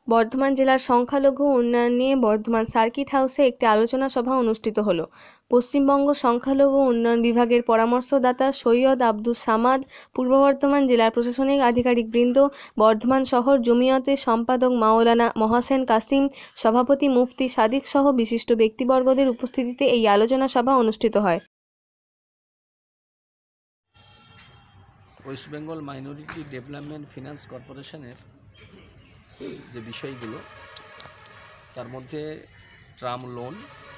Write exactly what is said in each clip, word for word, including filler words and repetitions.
বর্ধমান জেলার সংখ্যালঘু উন্নয়ন নিয়ে বর্ধমান সার্কিট হাউসে একটি আলোচনা সভা অনুষ্ঠিত হলো। পশ্চিমবঙ্গ সংখ্যালঘু উন্নয়ন বিভাগের পরামর্শদাতা সৈয়দ আব্দুস সামাদ, পূর্ব বর্ধমান জেলার প্রশাসনিক আধিকারিকবৃন্দ, বর্ধমান শহর জমিয়তের সম্পাদক মাওলানা মহসেন কাসিম, সভাপতি মুফতি সাদিক সহ বিশিষ্ট ব্যক্তিবর্গদের উপস্থিতিতে এই আলোচনা সভা অনুষ্ঠিত হয়। West Bengal minority development finance কর্পোরেশনের যে বিষয়গুলো, তার মধ্যে ট্রাম লোন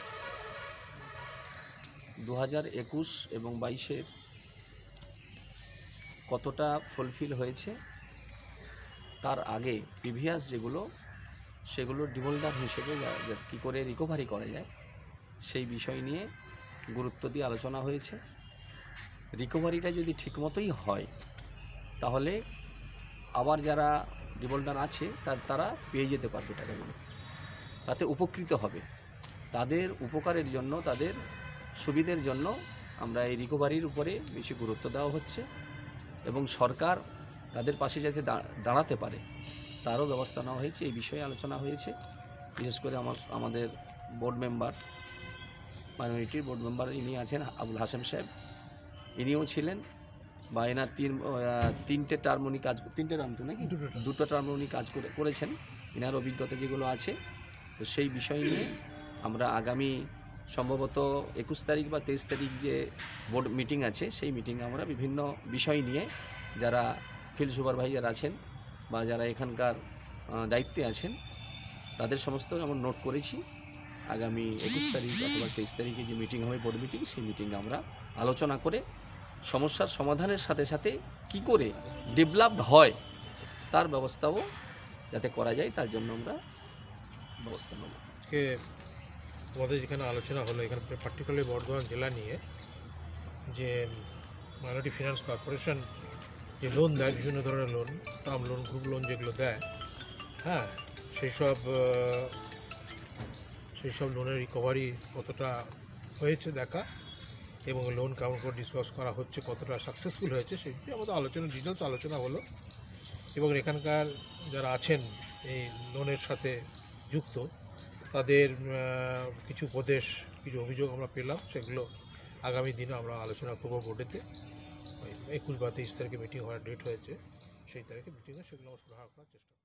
দু হাজার একুশ এবং বাইশের কতটা ফুলফিল হয়েছে, তার আগে প্রিভিয়াস যেগুলো সেগুলো ডিফল্টার হিসেবে কী করে রিকভারি করা যায় সেই বিষয় নিয়ে গুরুত্ব দিয়ে আলোচনা হয়েছে। রিকভারিটা যদি ঠিকমতোই হয় তাহলে আবার যারা ডিফল্টার আছে তার তারা পেয়ে যেতে পারবে টাকাগুলো, তাতে উপকৃত হবে। তাদের উপকারের জন্য, তাদের সুবিধের জন্য আমরা এই রিকভারির উপরে বেশি গুরুত্ব দেওয়া হচ্ছে এবং সরকার তাদের পাশে যাতে দাঁড়াতে পারে তারও ব্যবস্থা নেওয়া হয়েছে। এই বিষয়ে আলোচনা হয়েছে। বিশেষ করে আমার আমাদের বোর্ড মেম্বার, মাইনরিটির বোর্ড মেম্বার ইনি আছেন আবুল হাশেম সাহেব, ইনিও ছিলেন, বা এনার তিন তিনটে টার্ম উনি কাজ তিনটে টার্ম তো নাকি দুটো টার্ম উনি কাজ করে করেছেন এনার অভিজ্ঞতা যেগুলো আছে। তো সেই বিষয় নিয়ে আমরা আগামী সম্ভবত একুশ তারিখ বা তেইশ তারিখ যে বোর্ড মিটিং আছে সেই মিটিংয়ে আমরা বিভিন্ন বিষয় নিয়ে যারা ফিল্ড সুপারভাইজার আছেন বা যারা এখানকার দায়িত্বে আছেন তাদের সমস্ত আমরা নোট করেছি। আগামী একুশ তারিখ অথবা তেইশ তারিখে যে মিটিং হবে বোর্ড মিটিং, সেই মিটিংয়ে আমরা আলোচনা করে সমস্যার সমাধানের সাথে সাথে কি করে ডেভেলপড হয় তার ব্যবস্থাও যাতে করা যায় তার জন্য আমরা ব্যবস্থা নেব। আমাদের যেখানে আলোচনা হলো, এখানে পার্টিকুলারলি বর্ধমান জেলা নিয়ে যে মাইনরিটি ফিনান্স কর্পোরেশন যে লোন দেয়, বিভিন্ন ধরনের loan, term loan, group loan যেগুলো দেয়, হ্যাঁ, সেই সব সেই সব লোনের রিকভারি কতটা হয়েছে দেখা এবং লোন কেমন করে ডিসবার্স করা হচ্ছে, কতটা সাকসেসফুল হয়েছে সেই বিষয়ে আমাদের আলোচনা, ডিটেলস আলোচনা হলো। এবং এখানকার যারা আছেন এই লোনের সাথে যুক্ত তাদের কিছু উপদেশ, কিছু অভিযোগ আমরা পেলাম, সেগুলো আগামী দিনে আমরা আলোচনা করবো বোর্ডেতে। একুশ বা তেইশ তারিখে মিটিং হওয়ার ডেট হয়েছে, সেই তারিখে মিটিংয়ে সেগুলো আমরা সুরাহা করার চেষ্টা